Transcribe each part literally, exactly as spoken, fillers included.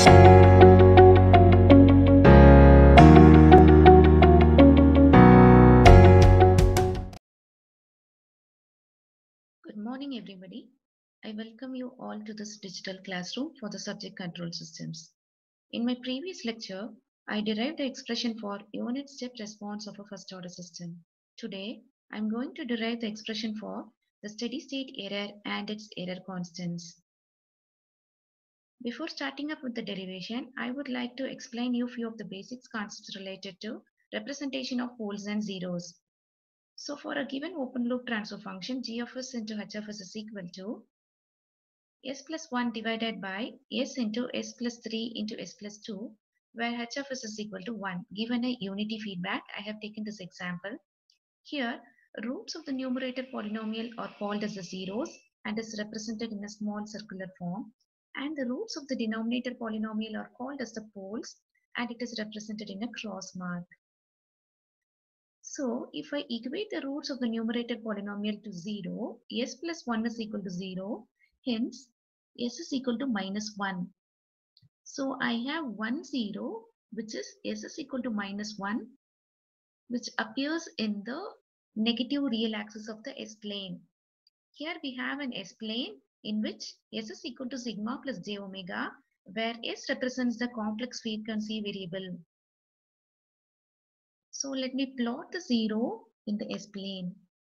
Good morning, everybody. I welcome you all to this digital classroom for the subject control systems. In my previous lecture, I derived the expression for unit step response of a first order system. Today, I am going to derive the expression for the steady state error and its error constants. Before starting up with the derivation, I would like to explain you few of the basics concepts related to representation of poles and zeros. So for a given open loop transfer function, g of s into h of s is equal to s plus one divided by s into s plus three into s plus two, where h of s is equal to one. Given a unity feedback, I have taken this example. Here, roots of the numerator polynomial are called as the zeros and is represented in a small circular form, and the roots of the denominator polynomial are called as the poles and it is represented in a cross mark. So, if I equate the roots of the numerator polynomial to zero, s plus one is equal to zero, hence s is equal to minus one. So, I have one zero, which is s is equal to minus one, which appears in the negative real axis of the s-plane. Here we have an s-plane in which s is equal to sigma plus j omega, where s represents the complex frequency variable. So let me plot the zero in the s-plane.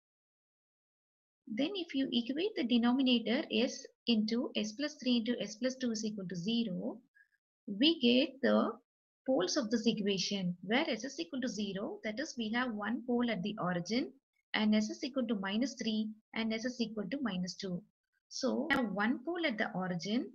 Then if you equate the denominator s into s plus three into s plus two is equal to zero, we get the poles of this equation where s is equal to zero, that is we have one pole at the origin, and s is equal to minus three and s is equal to minus two. So we have one pole at the origin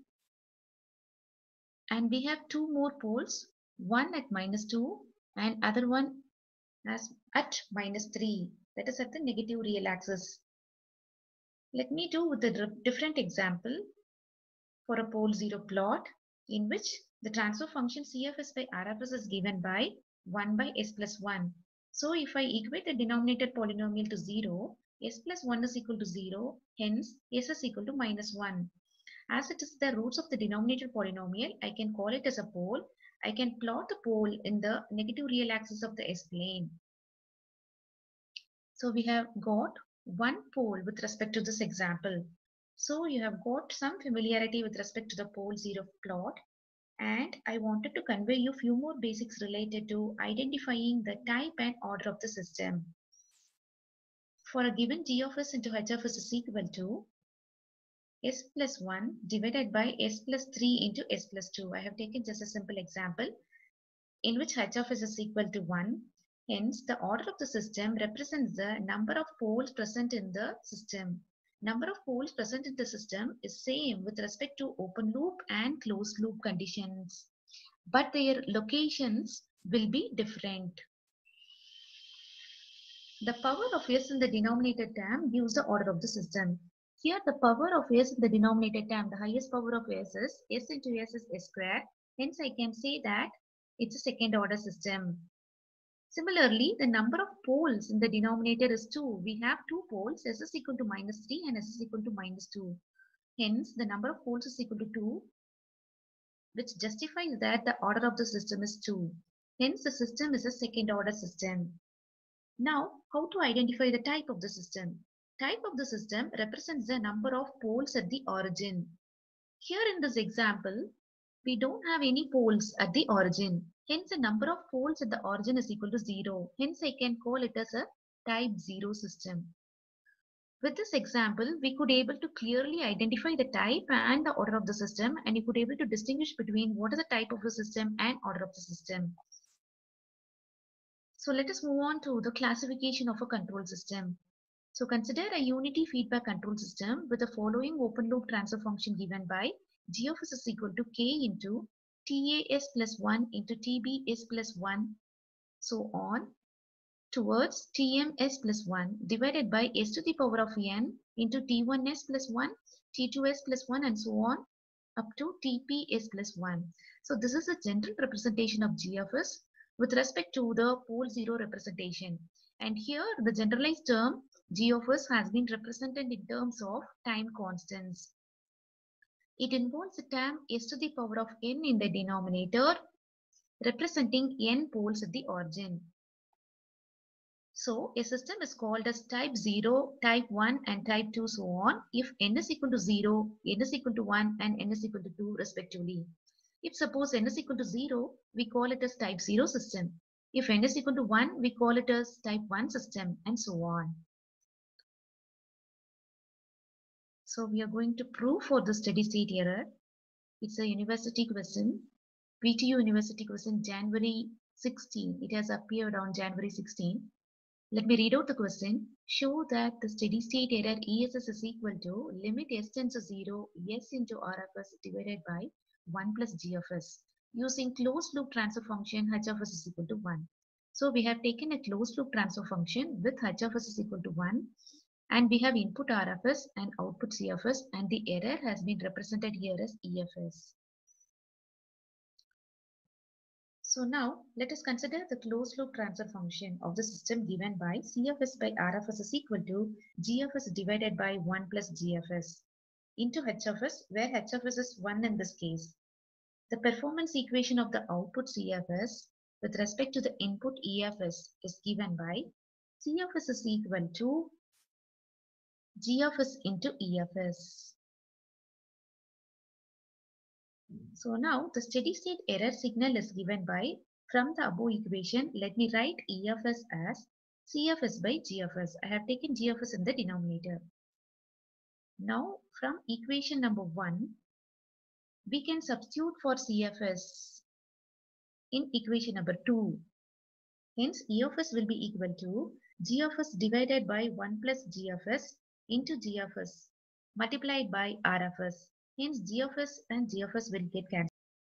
and we have two more poles, one at minus two and other one as at minus three, that is at the negative real axis. Let me do with a different example for a pole zero plot in which the transfer function C F S by R F S is given by one by s plus one. So if I equate the denominator polynomial to zero, s plus one is equal to zero, hence s is equal to minus one. As it is the roots of the denominator polynomial, I can call it as a pole. I can plot the pole in the negative real axis of the s-plane. So we have got one pole with respect to this example. So you have got some familiarity with respect to the pole zero plot, and I wanted to convey you few more basics related to identifying the type and order of the system. For a given g of s into h of s is equal to s plus one divided by s plus three into s plus two. I have taken just a simple example in which h of s is equal to one. Hence, the order of the system represents the number of poles present in the system. Number of poles present in the system is same with respect to open loop and closed loop conditions, but their locations will be different. The power of s in the denominator term gives the order of the system. Here the power of s in the denominator term, the highest power of s is s into s is s squared. Hence, I can say that it's a second order system. Similarly, the number of poles in the denominator is two. We have two poles, s is equal to minus three and s is equal to minus two. Hence, the number of poles is equal to two, which justifies that the order of the system is two. Hence, the system is a second order system. Now, how to identify the type of the system? Type of the system represents the number of poles at the origin. Here in this example, we don't have any poles at the origin. Hence, the number of poles at the origin is equal to zero. Hence, I can call it as a type zero system. With this example, we could able to clearly identify the type and the order of the system, and you could able to distinguish between what is the type of the system and order of the system. So let us move on to the classification of a control system. So consider a unity feedback control system with the following open loop transfer function given by g of s is equal to k into tas plus one into tbs plus one, so on, towards tms plus one divided by s to the power of n into t one s plus one, t two s plus one, and so on up to tps plus one. So this is a general representation of g of s with respect to the pole zero representation. And here the generalized term g of s has been represented in terms of time constants. It involves the term s to the power of n in the denominator, representing n poles at the origin. So, a system is called as type zero, type one and type two so on if n is equal to zero, n is equal to one and n is equal to two respectively. If suppose n is equal to zero, we call it as type zero system. If n is equal to one, we call it as type one system and so on. So we are going to prove for the steady state error. It's a university question, P T U University question, January sixteenth. It has appeared on January sixteenth. Let me read out the question. Show that the steady state error E S S is equal to limit S tends to zero, S into R of S divided by one plus G of S. Using closed loop transfer function, H of S is equal to one. So we have taken a closed loop transfer function with H of S is equal to one. And we have input R of S and output C of S, and the error has been represented here as E F S. So now let us consider the closed loop transfer function of the system given by C of S by R of S is equal to G of S divided by one plus G of S into H of S, where H of S is one in this case. The performance equation of the output C of S with respect to the input E of S is given by C of S is equal to G of S into E of S. So now the steady state error signal is given by, from the above equation, let me write E of S as C of S by G of S. I have taken G of S in the denominator. Now from equation number one, we can substitute for C of S in equation number two. Hence E of S will be equal to G of S divided by one plus G of S into G of S multiplied by R of S. Hence G of S and G of S will get cancelled.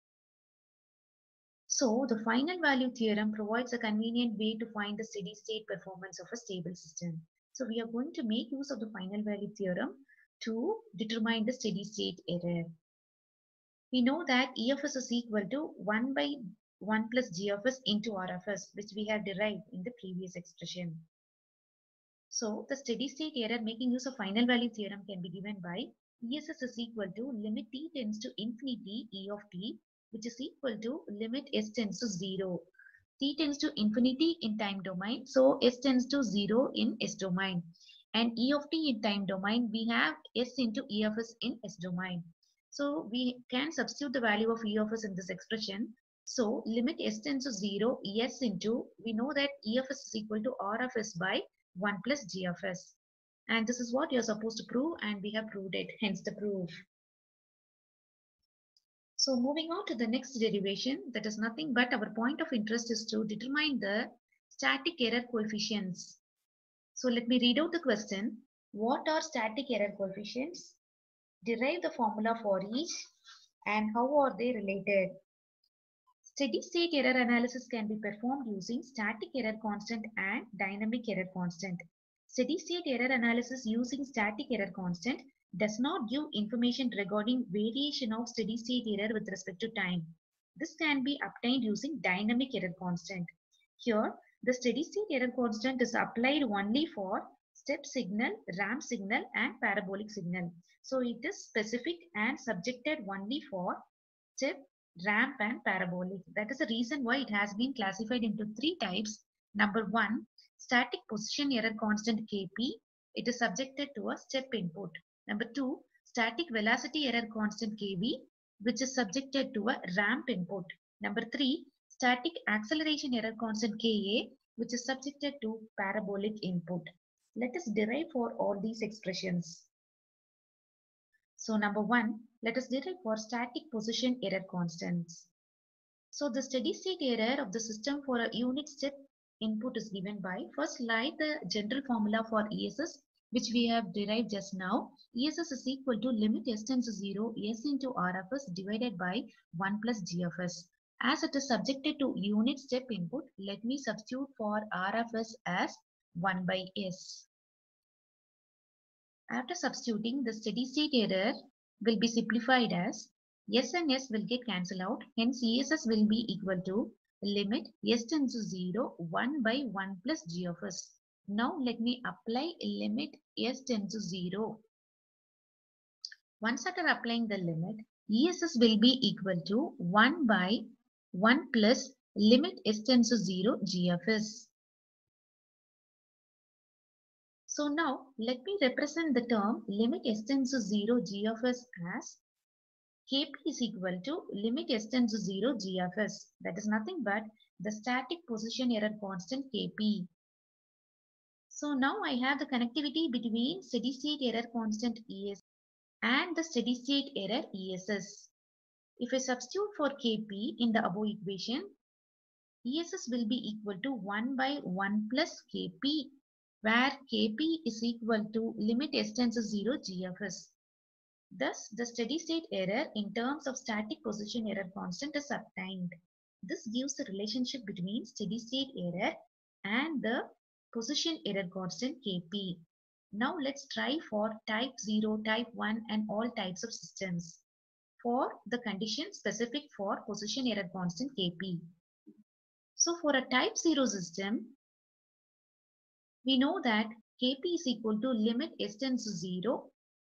So the final value theorem provides a convenient way to find the steady state performance of a stable system. So we are going to make use of the final value theorem to determine the steady state error. We know that E of S is equal to one by one plus G of S into R of S, which we have derived in the previous expression. So the steady state error making use of final value theorem can be given by E S S is equal to limit t tends to infinity E of t, which is equal to limit s tends to zero. T tends to infinity in time domain, so s tends to zero in s domain. And E of t in time domain, we have s into E of s in s domain. So we can substitute the value of E of s in this expression. So limit s tends to zero, s into, we know that E of s is equal to R of s by one plus G of S. And this is what you're supposed to prove, and we have proved it, hence the proof. So moving on to the next derivation, that is nothing but our point of interest is to determine the static error coefficients. So let me read out the question. What are static error coefficients? Derive the formula for each and how are they related? Steady state error analysis can be performed using static error constant and dynamic error constant. Steady state error analysis using static error constant does not give information regarding variation of steady state error with respect to time. This can be obtained using dynamic error constant. Here, the steady state error constant is applied only for step signal, ramp signal and parabolic signal. So it is specific and subjected only for step, ramp and parabolic. That is the reason why it has been classified into three types. Number one, static position error constant K P. It is subjected to a step input. Number two, static velocity error constant K V, which is subjected to a ramp input. Number three, static acceleration error constant K A, which is subjected to parabolic input. Let us derive for all these expressions. So number one, let us derive for static position error constants. So the steady state error of the system for a unit step input is given by, first write the general formula for E S S, which we have derived just now. E S S is equal to limit s tends to zero, s into R of s divided by one plus G of s. As it is subjected to unit step input, let me substitute for R of s as one by s. After substituting, the steady state error will be simplified as s and s will get cancelled out. Hence, E S S will be equal to limit s tends to zero, one by one plus G of s. Now, let me apply limit s tends to zero, Once after applying the limit, E S S will be equal to one by one plus limit s tends to zero G of s. So now let me represent the term limit s tends to zero G of s as Kp is equal to limit s tends to zero G of s. That is nothing but the static position error constant Kp. So now I have the connectivity between steady state error constant E S and the steady state error E S S. If I substitute for Kp in the above equation, E S S will be equal to one by one plus Kp, where Kp is equal to limit s tends to zero G of s. Thus, the steady state error in terms of static position error constant is obtained. This gives the relationship between steady state error and the position error constant Kp. Now let's try for type zero, type one and all types of systems for the condition specific for position error constant Kp. So for a type zero system, we know that Kp is equal to limit s tends to zero.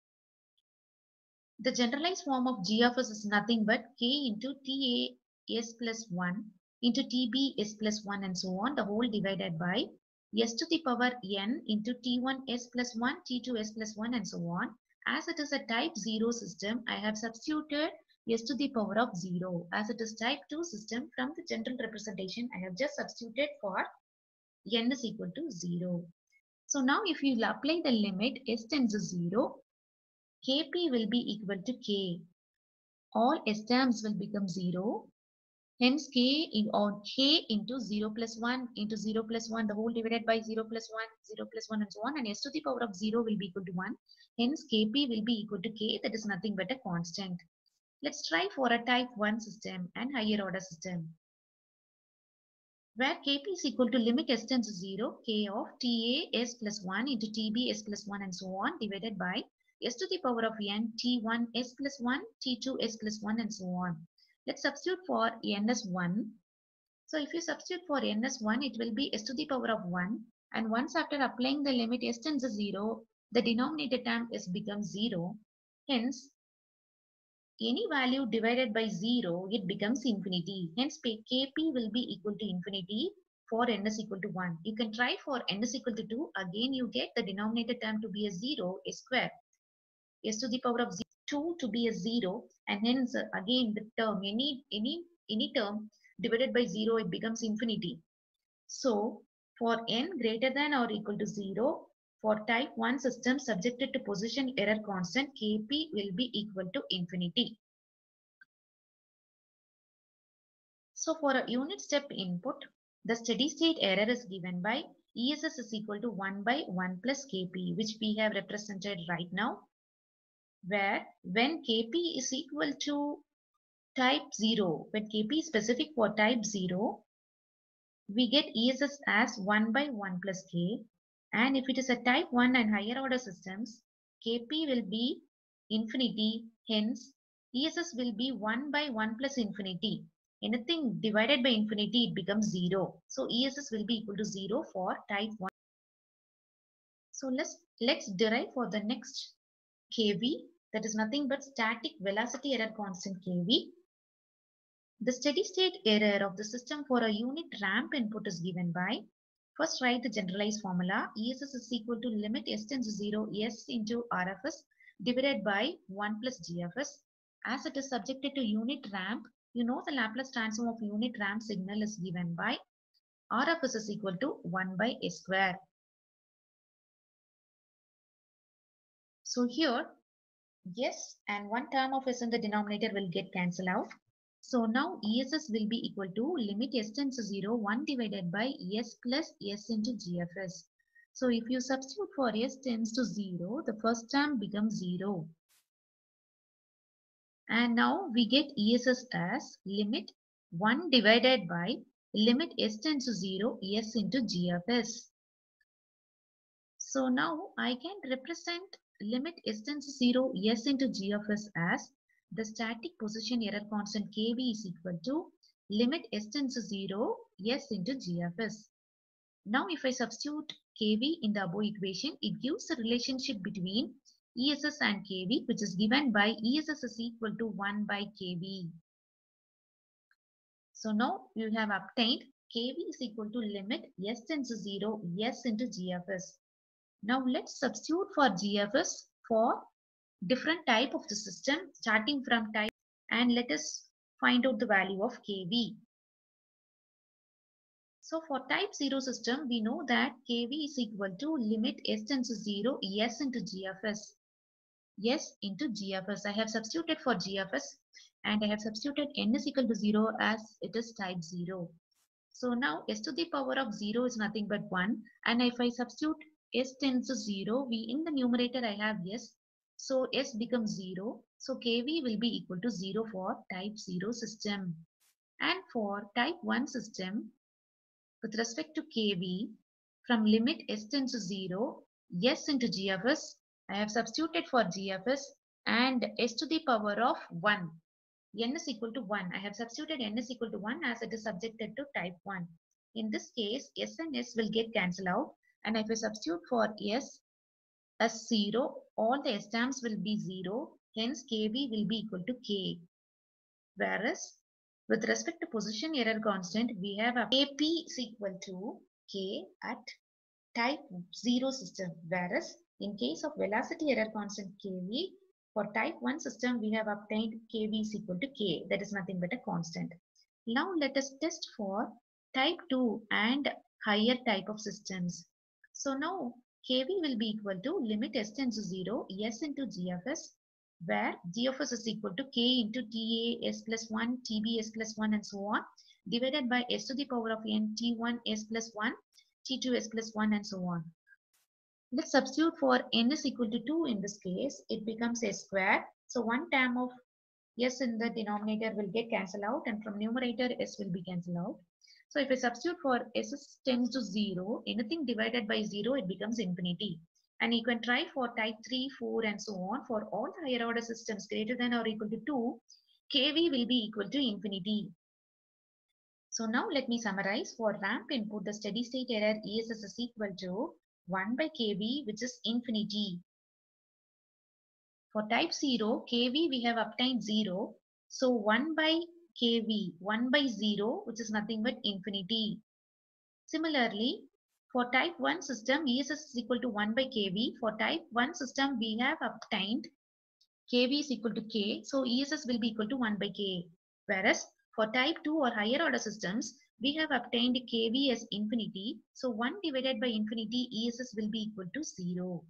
The generalized form of G of s is nothing but k into T A s plus one into T B s plus one and so on, the whole divided by s to the power n into T one s plus one, T two s plus one and so on. As it is a type zero system, I have substituted s to the power of zero. As it is type two system, from the general representation, I have just substituted for n is equal to zero. So now if you apply the limit s tends to zero, Kp will be equal to k. All s terms will become zero. Hence k in or k into zero plus one into zero plus one, the whole divided by zero plus one, zero plus one and so on, and s to the power of zero will be equal to one. Hence Kp will be equal to k, that is nothing but a constant. Let's try for a type one system and higher order system, where Kp is equal to limit s tends to zero, k of Ta s plus one into Tb s plus one and so on, divided by s to the power of n T one s plus one, T two s plus one and so on. Let's substitute for n as one. So if you substitute for n as one, it will be s to the power of one. And once after applying the limit s tends to zero, the denominator term is becomes zero. Hence, any value divided by zero, it becomes infinity. Hence, Kp will be equal to infinity for n is equal to one. You can try for n is equal to two. Again, you get the denominator term to be a zero, a square. S to the power of two to be a zero. And hence, uh, again, the term, any, any, any term divided by zero, it becomes infinity. So, for n greater than or equal to zero, for type one system subjected to position error constant, Kp will be equal to infinity. So for a unit step input, the steady state error is given by E S S is equal to one by one plus Kp, which we have represented right now, where when Kp is equal to type zero, when Kp is specific for type zero, we get E S S as one by one plus K. And if it is a type one and higher order systems, Kp will be infinity. Hence, E S S will be one by one plus infinity. Anything divided by infinity, it becomes zero. So, E S S will be equal to zero for type one. So, let's, let's derive for the next Kv. That is nothing but static velocity error constant Kv. The steady state error of the system for a unit ramp input is given by, first write the generalized formula. E S S is equal to limit s tends to zero s into R F S divided by one plus G F S. As it is subjected to unit ramp, you know the Laplace transform of unit ramp signal is given by R F S is equal to one by s square. So here, s and one term of s in the denominator will get cancelled out. So now E S S will be equal to limit s tends to zero, one divided by s plus s into G F S. So if you substitute for s tends to zero, the first term becomes zero. And now we get E S S as limit one divided by limit s tends to zero, s into G F S. So now I can represent limit s tends to zero, s into G of s as the static position error constant Kv is equal to limit s tends to zero, s into G of s. Now if I substitute Kv in the above equation, it gives the relationship between E S S and K V, which is given by E S S is equal to one by K V. So now you have obtained K V is equal to limit S tends to zero, S into G F S. Now let's substitute for G F S for different type of the system starting from type, and let us find out the value of K V. So for type zero system, we know that K V is equal to limit S tends to zero, S into G F S. S into G F S. I have substituted for G F S and I have substituted N is equal to zero as it is type zero. So now S to the power of zero is nothing but one, and if I substitute S tends to zero, we in the numerator I have S, so S becomes zero. So K V will be equal to zero for type zero system. And for type one system, with respect to K V, from limit S tends to zero, S into G F S, I have substituted for G F S and S to the power of one. N is equal to one. I have substituted N is equal to one as it is subjected to type one. In this case, S and S will get cancelled out, and if I substitute for S as zero, all the S terms will be zero. Hence, K V will be equal to K. Whereas, with respect to position error constant, we have a K P is equal to K at type zero system. Whereas, in case of velocity error constant K V, for type one system, we have obtained K V is equal to K. That is nothing but a constant. Now let us test for type two and higher type of systems. So now K V will be equal to limit S tends to zero, S into G F S, where G of S is equal to K into T A S plus one, T B S plus one, and so on, divided by S to the power of N, T one S plus one, T two S plus one, and so on. Let's substitute for N is equal to two in this case. It becomes S square. So one term of S in the denominator will get cancelled out, and from numerator S will be cancelled out. So if I substitute for S tends to zero, anything divided by zero, it becomes infinity. And you can try for type three, four, and so on. For all the higher order systems greater than or equal to two, K V will be equal to infinity. So now let me summarize. For ramp input, the steady state error E S S is equal to one by K V, which is infinity. For type zero, K V we have obtained zero. So one by K V, one by zero, which is nothing but infinity. Similarly, for type one system, E S S is equal to one by K V. For type one system, we have obtained K V is equal to K. So E S S will be equal to one by K. Whereas for type two or higher order systems, we have obtained K V as infinity. So one divided by infinity, E S S will be equal to zero.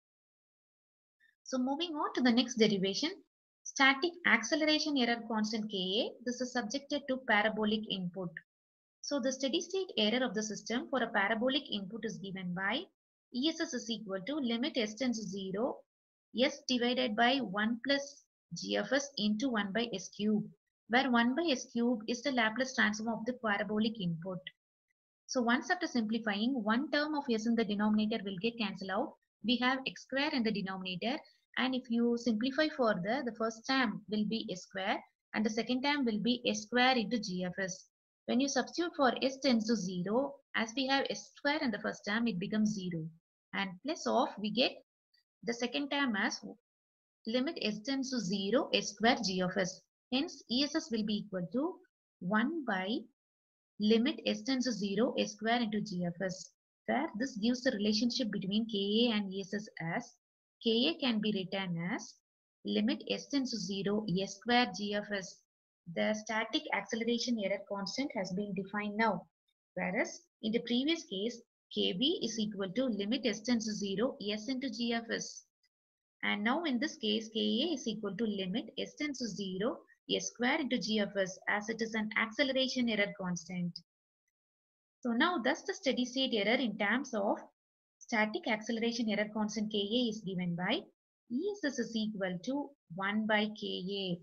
So moving on to the next derivation, static acceleration error constant K A. This is subjected to parabolic input. So the steady state error of the system for a parabolic input is given by E S S is equal to limit S tends to zero, S divided by one plus G F S into one by S cube, where one by S cube is the Laplace transform of the parabolic input. So once after simplifying, one term of S in the denominator will get cancelled out. We have x square in the denominator, and if you simplify further, the first term will be S square and the second term will be S square into G F S. When you substitute for S tends to zero, as we have S square in the first term, it becomes zero. And plus of, we get the second term as limit S tends to zero, S square G of S. Hence, E S S will be equal to one by limit S tends to zero, S square into G F S, where this gives the relationship between K A and E S S as K A can be written as limit S tends to zero, S square G F S. The static acceleration error constant has been defined now, whereas in the previous case, K V is equal to limit S tends to zero, S into G F S. And now in this case, K A is equal to limit S tends to zero, S square into G of S, as it is an acceleration error constant. So now thus the steady state error in terms of static acceleration error constant K A is given by E S S is equal to one by K A.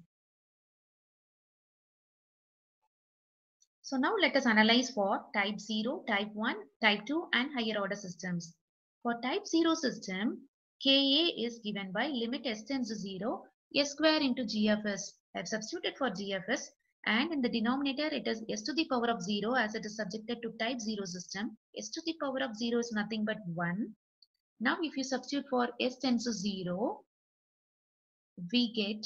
So now let us analyze for type zero, type one, type two and higher order systems. For type zero system, K A is given by limit S tends to zero, S square into G F S. I have substituted for G F S, and in the denominator it is S to the power of zero, as it is subjected to type zero system. S to the power of zero is nothing but one. Now if you substitute for S tends to zero, we get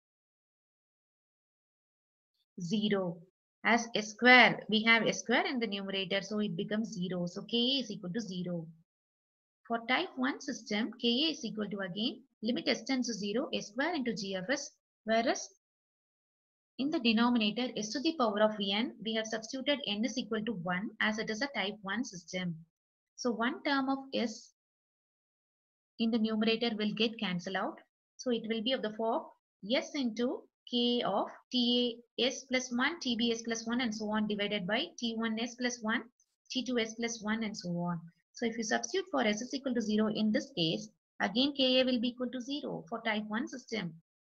zero. As a square, we have a square in the numerator, so it becomes zero. So Ka is equal to zero. For type one system, Ka is equal to again limit s tends to zero, a square into g of s, whereas in the denominator s to the power of n, we have substituted n is equal to one as it is a type one system. So one term of s in the numerator will get cancelled out. So it will be of the form s into k of tas plus one, tbs plus one and so on divided by t one s plus one, t two s plus one and so on. So if you substitute for s is equal to zero in this case, again Ka will be equal to zero for type one system.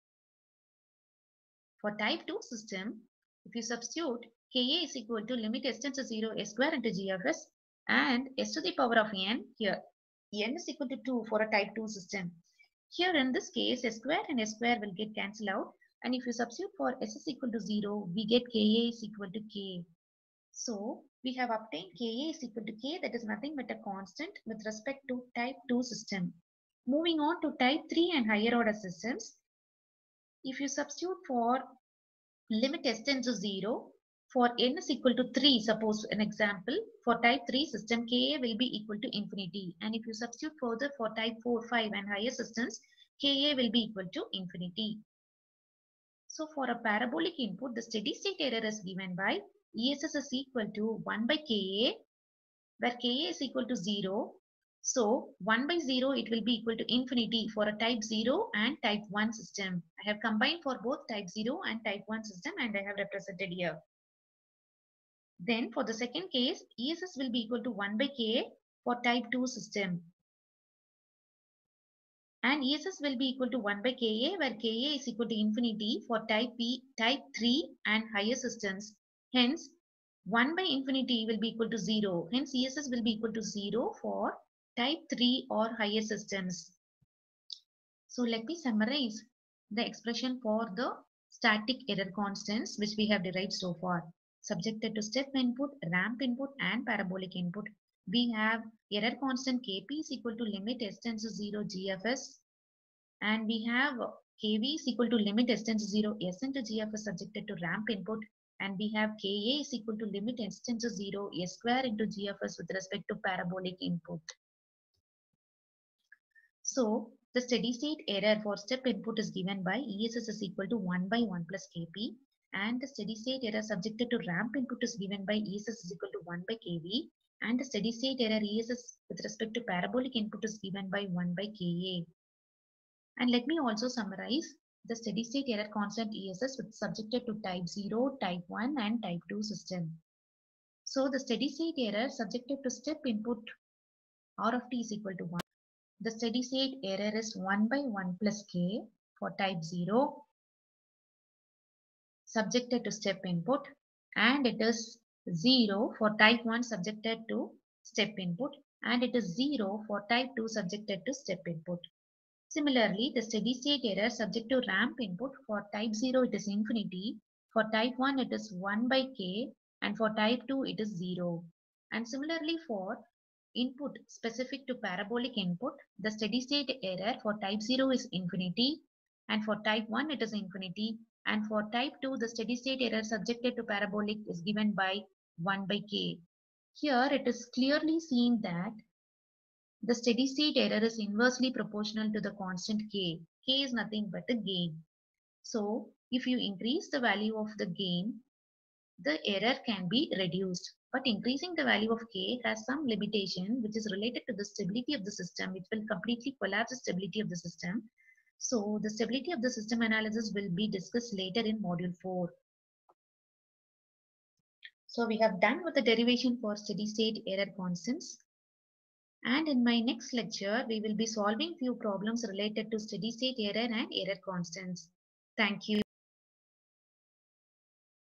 For type two system, if you substitute Ka is equal to limit s tends to zero, s square into g of s and s to the power of n here. N is equal to two for a type two system. Here in this case, s square and s square will get cancelled out. And if you substitute for s is equal to zero, we get Ka is equal to k. So we have obtained Ka is equal to k, that is nothing but a constant with respect to type two system. Moving on to type three and higher order systems. If you substitute for limit s tends to zero, for n is equal to three, suppose an example, for type three system, Ka will be equal to infinity. And if you substitute further for type four, five and higher systems, Ka will be equal to infinity. So for a parabolic input, the steady state error is given by E S S is equal to one by Ka, where Ka is equal to zero. So one by zero, it will be equal to infinity for a type zero and type one system. I have combined for both type zero and type one system and I have represented here. Then for the second case, E S S will be equal to one by Ka for type two system. And E S S will be equal to one by Ka, where Ka is equal to infinity for type P, type three and higher systems. Hence, one by infinity will be equal to zero. Hence, E S S will be equal to zero for type three or higher systems. So let me summarize the expression for the static error constants which we have derived so far. Subjected to step input, ramp input and parabolic input, we have error constant Kp is equal to limit s tends to zero g of s, and we have Kv is equal to limit s tends to zero s into g of s subjected to ramp input, and we have Ka is equal to limit s tends to zero s square into g of s with respect to parabolic input. So the steady state error for step input is given by E S S is equal to one by one plus Kp, and the steady state error subjected to ramp input is given by E S S is equal to one by Kv, and the steady state error E S S with respect to parabolic input is given by one by Ka. And let me also summarize the steady state error constant E S S with subjected to type zero, type one and type two system. So the steady state error subjected to step input R of t is equal to one. The steady state error is one by one plus k for type zero subjected to step input, and it is zero for type one subjected to step input, and it is zero for type two subjected to step input. Similarly, the steady state error subject to ramp input for type zero it is infinity, for type one it is one by k, and for type two it is zero. And similarly for input specific to parabolic input, the steady state error for type zero is infinity, and for type one it is infinity, and for type two the steady state error subjected to parabolic is given by one by k. Here it is clearly seen that the steady state error is inversely proportional to the constant k. K is nothing but the gain. So if you increase the value of the gain, the error can be reduced. But increasing the value of k has some limitation which is related to the stability of the system, which will completely collapse the stability of the system. So the stability of the system analysis will be discussed later in module four. So we have done with the derivation for steady state error constants. And in my next lecture, we will be solving few problems related to steady state error and error constants. Thank you.